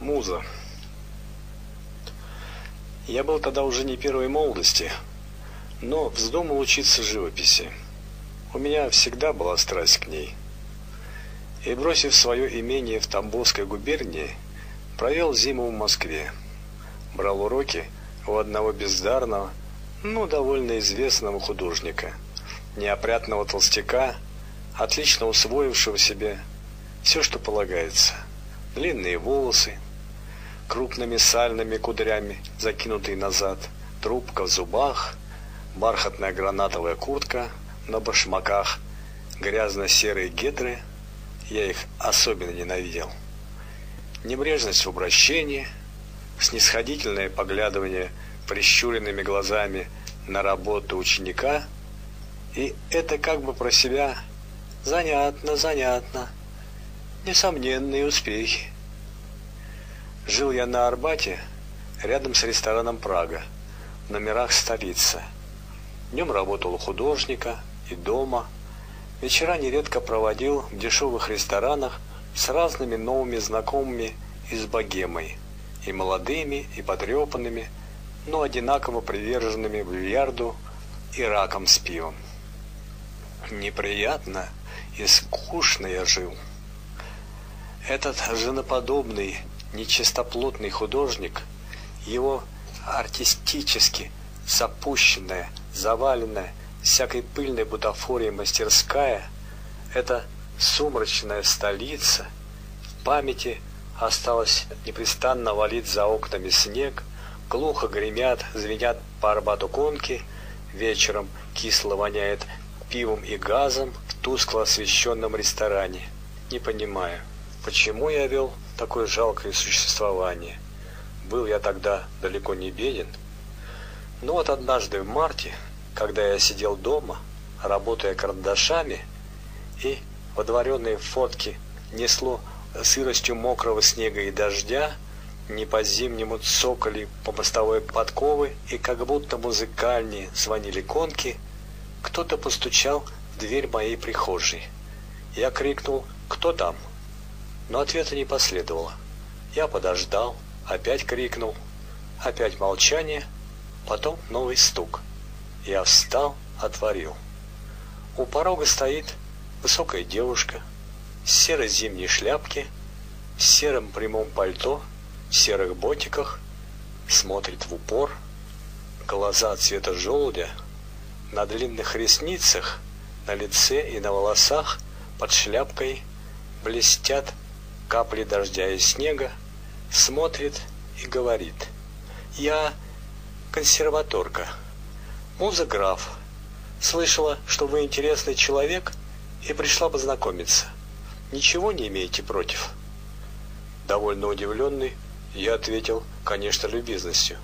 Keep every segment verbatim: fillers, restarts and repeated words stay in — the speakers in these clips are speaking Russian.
Муза. Я был тогда уже не первой молодости, но вздумал учиться живописи. У меня всегда была страсть к ней. И, бросив свое имение в Тамбовской губернии, провел зиму в Москве. Брал уроки у одного бездарного, но довольно известного художника, неопрятного толстяка, отлично усвоившего себе все, что полагается. Длинные волосы, крупными сальными кудрями, закинутые назад, трубка в зубах, бархатная гранатовая куртка на башмаках, грязно-серые гетры, я их особенно ненавидел, небрежность в обращении, снисходительное поглядывание прищуренными глазами на работу ученика, и это как бы про себя: занятно, занятно, несомненные успехи. Жил я на Арбате, рядом с рестораном «Прага», в номерах столицы. Днем работал у художника и дома. Вечера нередко проводил в дешевых ресторанах с разными новыми знакомыми из богемой, и молодыми, и потрепанными, но одинаково приверженными бильярду и раком с пивом. Неприятно и скучно я жил. Этот женоподобный, нечистоплотный художник, его артистически запущенная, заваленная всякой пыльной бутафорией мастерская, эта сумрачная столица, в памяти осталось: непрестанно валит за окнами снег, глухо гремят, звенят по Арбату конки, вечером кисло воняет пивом и газом в тускло освещенном ресторане. Не понимаю, почему я вел такое жалкое существование. Был я тогда далеко не беден. Но вот однажды в марте, когда я сидел дома, работая карандашами, и водворенные фотки несло сыростью мокрого снега и дождя, не по-зимнему цокали по мостовой подковы, и как будто музыкальнее звонили конки, кто-то постучал в дверь моей прихожей. Я крикнул: «Кто там?», но ответа не последовало. Я подождал, опять крикнул, опять молчание, потом новый стук. Я встал, отворил. У порога стоит высокая девушка в серой зимней шляпке, в сером прямом пальто, в серых ботиках, смотрит в упор, глаза цвета желудя, на длинных ресницах, на лице и на волосах под шляпкой блестят капли дождя и снега, смотрит и говорит: «Я консерваторка, Муза Граф. Слышала, что вы интересный человек, и пришла познакомиться. Ничего не имеете против?» Довольно удивленный, я ответил, конечно, любезностью: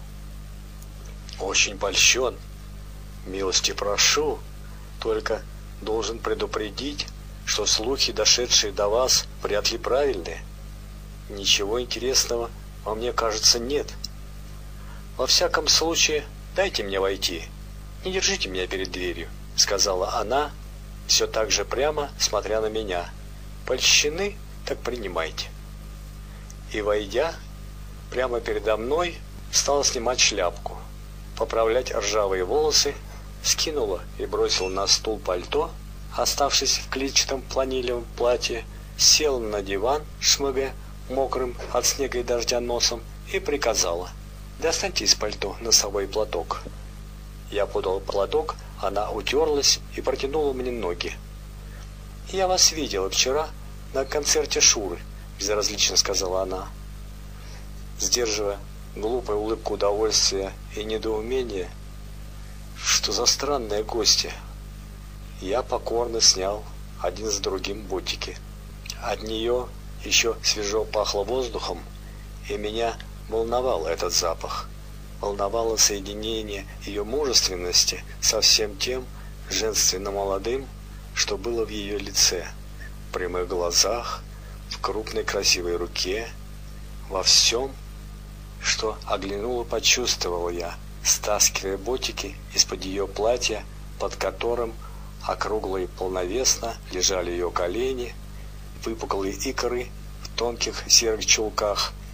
«Очень польщен. Милости прошу, только должен предупредить, что слухи, дошедшие до вас, вряд ли правильные. Ничего интересного во мне, кажется, нет. Во всяком случае, дайте мне войти. Не держите меня перед дверью», — сказала она, все так же прямо, смотря на меня. «Польщены, так принимайте». И, войдя, прямо передо мной стала снимать шляпку, поправлять ржавые волосы, скинула и бросила на стул пальто, оставшись в клетчатом фланелевом платье, села на диван, шмыгая мокрым от снега и дождя носом, и приказала: «Достаньте из пальто носовой платок». Я подал платок, она утерлась и протянула мне ноги. «Я вас видела вчера на концерте Шуры», — безразлично сказала она. Сдерживая глупую улыбку удовольствия и недоумения, что за странные гости, я покорно снял один за другим ботики. От нее еще свежо пахло воздухом, и меня волновал этот запах. Волновало соединение ее мужественности со всем тем женственно-молодым, что было в ее лице, в прямых глазах, в крупной красивой руке, во всем, что оглянула, почувствовал я, стаскивая ботики из-под ее платья, под которым округло и полновесно лежали ее колени, выпуклые икры в тонких серых чулках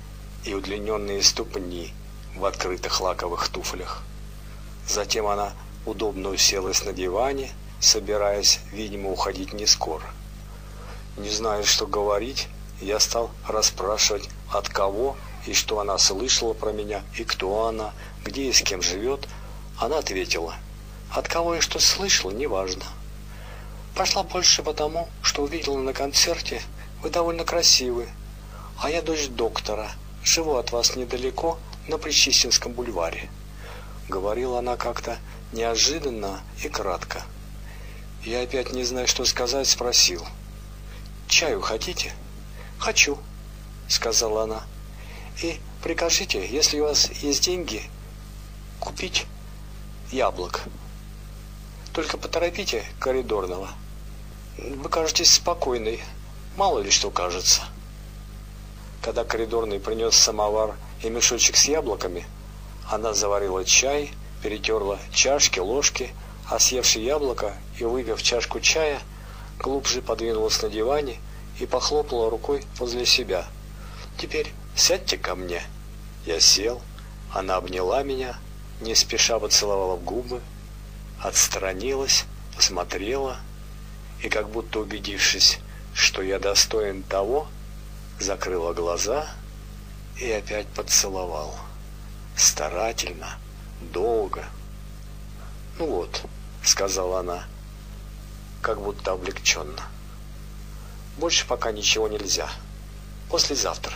и удлиненные ступни в открытых лаковых туфлях. Затем она удобно уселась на диване, собираясь, видимо, уходить не скоро. Не зная, что говорить, я стал расспрашивать, от кого и что она слышала про меня, и кто она, где и с кем живет. Она ответила: от кого и что слышала, неважно. Пошла больше потому, что увидела на концерте, вы довольно красивы, а я дочь доктора, живу от вас недалеко, на Причистинском бульваре. Говорила она как-то неожиданно и кратко. Я опять, не зная, что сказать, спросил: чаю хотите? Хочу, сказала она. И прикажите, если у вас есть деньги, купить яблок. Только поторопите коридорного. Вы кажетесь спокойной, мало ли что кажется. Когда коридорный принес самовар и мешочек с яблоками, она заварила чай, перетерла чашки, ложки, а съевши яблоко и выпив чашку чая, глубже подвинулась на диване и похлопала рукой возле себя. «Теперь сядьте ко мне». Я сел, она обняла меня, не спеша поцеловала в губы, отстранилась, посмотрела и, как будто убедившись, что я достоин того, закрыла глаза и опять поцеловал. Старательно, долго. «Ну вот», — сказала она, как будто облегченно. «Больше пока ничего нельзя. Послезавтра».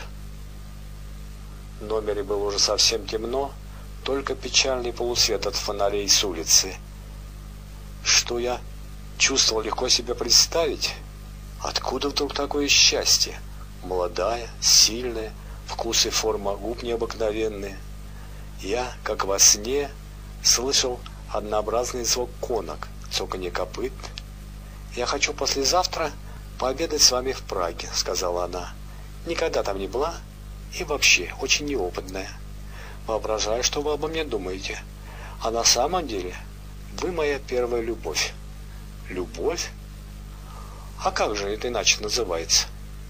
В номере было уже совсем темно, только печальный полусвет от фонарей с улицы. Что я чувствовал, легко себе представить. Откуда вдруг такое счастье? Молодая, сильная, вкус и форма губ необыкновенные. Я, как во сне, слышал однообразный звук конок, цоканье копыт. «Я хочу послезавтра пообедать с вами в Праге», — сказала она. «Никогда там не была и вообще очень неопытная. Воображаю, что вы обо мне думаете. А на самом деле вы моя первая любовь». «Любовь? А как же это иначе называется?»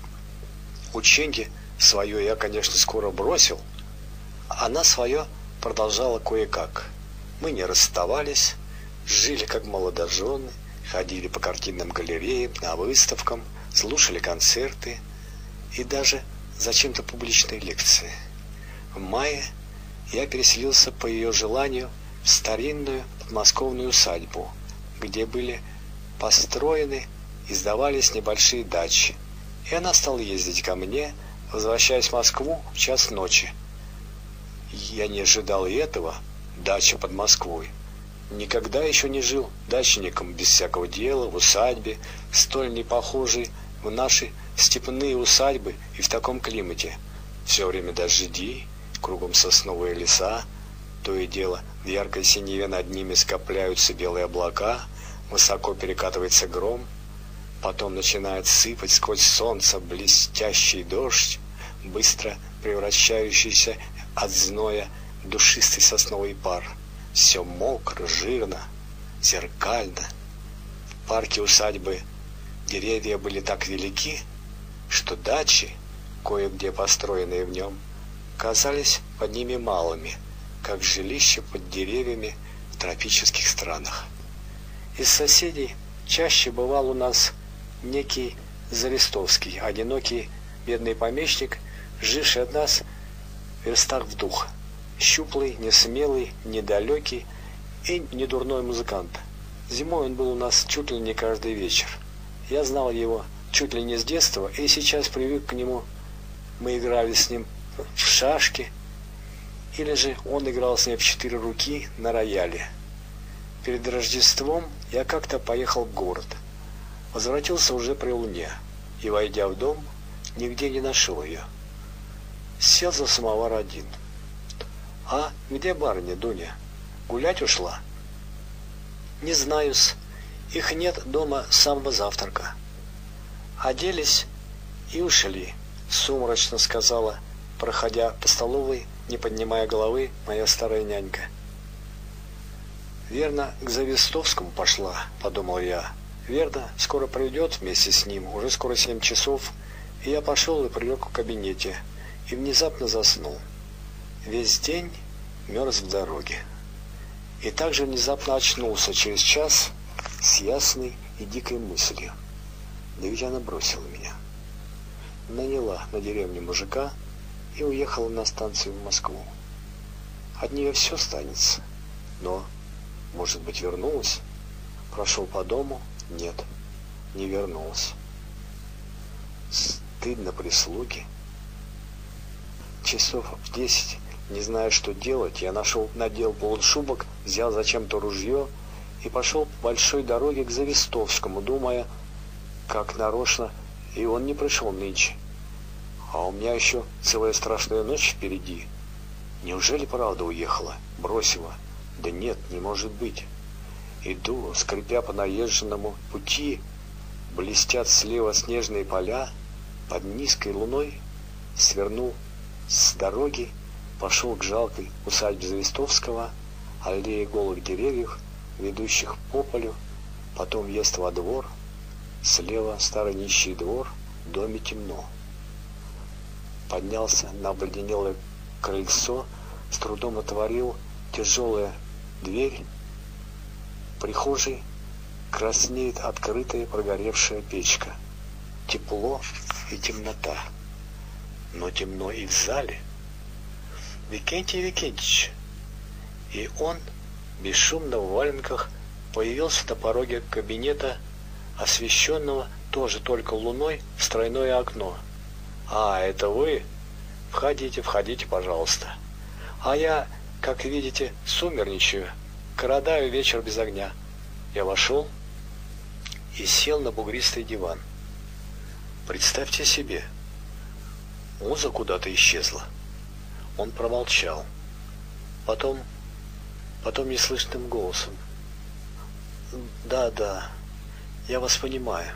Ученье свое я, конечно, скоро бросил. Она свое продолжала кое-как. Мы не расставались, жили как молодожены, ходили по картинным галереям, на выставкам, слушали концерты и даже зачем-то публичные лекции. В мае я переселился по ее желанию в старинную подмосковную усадьбу, где были построены и сдавались небольшие дачи, и она стала ездить ко мне, возвращаясь в Москву в час ночи. Я не ожидал и этого, дача под Москвой. Никогда еще не жил дачником без всякого дела, в усадьбе, столь не похожей в наши степные усадьбы и в таком климате. Все время дожди, кругом сосновые леса, то и дело в яркой синеве над ними скопляются белые облака, высоко перекатывается гром, потом начинает сыпать сквозь солнце блестящий дождь, быстро превращающийся от зноя в душистый сосновый пар. Все мокро, жирно, зеркально. В парке усадьбы деревья были так велики, что дачи, кое-где построенные в нем, казались под ними малыми, как жилища под деревьями в тропических странах. Из соседей чаще бывал у нас некий Зарестовский, одинокий бедный помещик, живший от нас в верстах в дух. Щуплый, несмелый, недалекий и недурной музыкант. Зимой он был у нас чуть ли не каждый вечер. Я знал его чуть ли не с детства и сейчас привык к нему. Мы играли с ним в шашки, или же он играл с ним в четыре руки на рояле. Перед Рождеством я как-то поехал в город. Возвратился уже при луне и, войдя в дом, нигде не нашел ее. Сел за самовар один. «А где барыня, Дуня? Гулять ушла?» «Не знаю-с. Их нет дома с самого завтрака». «Оделись и ушли», — сумрачно сказала, проходя по столовой, не поднимая головы, моя старая нянька. «Верно, к Завистовскому пошла», — подумал я. «Верно, скоро придет вместе с ним, уже скоро семь часов». И я пошел и прилег в кабинете, и внезапно заснул. Весь день мерз в дороге. И также внезапно очнулся через час с ясной и дикой мыслью. Да ведь она бросила меня. Наняла на деревне мужика и уехала на станцию в Москву. От нее все останется. Но, может быть, вернулась? Прошел по дому? Нет, не вернулась. Стыдно прислуги. Часов в десять, не зная, что делать, я нашел, надел полушубок, взял зачем-то ружье и пошел по большой дороге к Завистовскому, думая, как нарочно, и он не пришел нынче. А у меня еще целая страшная ночь впереди. Неужели правда уехала, бросила? Да нет, не может быть. Иду, скрипя по наезженному пути, блестят слева снежные поля, под низкой луной свернул с дороги, пошел к жалкой усадьбе Завистовского, аллее голых деревьев, ведущих по полю, потом въезд во двор, слева старый нищий двор, в доме темно. Поднялся на обледенелое крыльцо, с трудом отворил тяжелая дверь. В прихожей краснеет открытая прогоревшая печка. Тепло и темнота. Но темно и в зале. Викентий Викентьевич. И он, бесшумно в валенках, появился на пороге кабинета, освещенного тоже только луной в стройное окно. «А, это вы? Входите, входите, пожалуйста. А я, как видите, сумерничаю, коротаю вечер без огня». Я вошел и сел на бугристый диван. Представьте себе, муза куда-то исчезла. Он промолчал. Потом, потом неслышным голосом: «Да, да, я вас понимаю».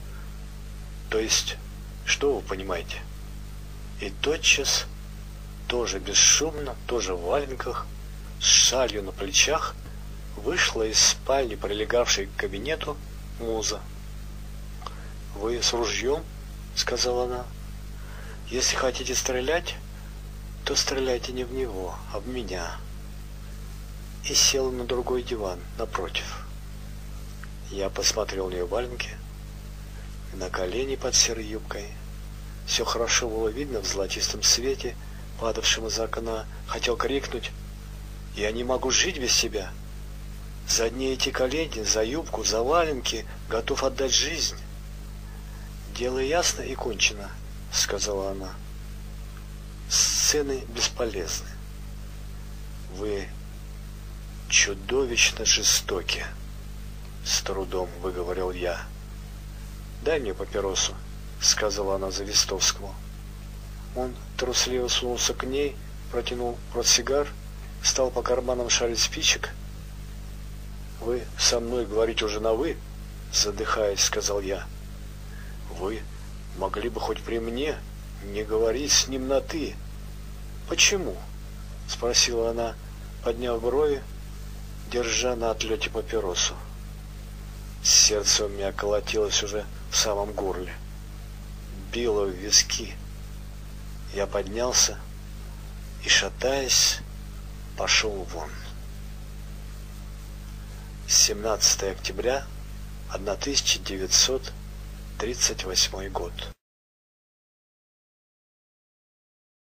«То есть, что вы понимаете?» И тотчас, тоже бесшумно, тоже в валенках, с шалью на плечах, вышла из спальни, прилегавшей к кабинету, муза. «Вы с ружьем?» — сказала она. «Если хотите стрелять, то стреляйте не в него, а в меня». И села на другой диван, напротив. Я посмотрел на ее валенки, на колени под серой юбкой. Все хорошо было видно в золотистом свете, падавшем из окна. Хотел крикнуть: «Я не могу жить без себя! За одни эти колени, за юбку, за валенки готов отдать жизнь». «Дело ясно и кончено», — сказала она. «Сцены бесполезны. Вы чудовищно жестоки», — с трудом выговорил я. «Дай мне папиросу», — сказала она Завистовскому. Он трусливо сунулся к ней, протянул портсигар, стал по карманам шарить спичек. «Вы со мной говорите уже на «вы», — задыхаясь, сказал я. «Вы могли бы хоть при мне не говорить с ним на «ты». «Почему?» — спросила она, подняв брови, держа на отлете папиросу. Сердце у меня колотилось уже в самом горле, било в виски. Я поднялся и, шатаясь, пошел вон. семнадцатое октября тысяча девятьсот тридцать восьмой год.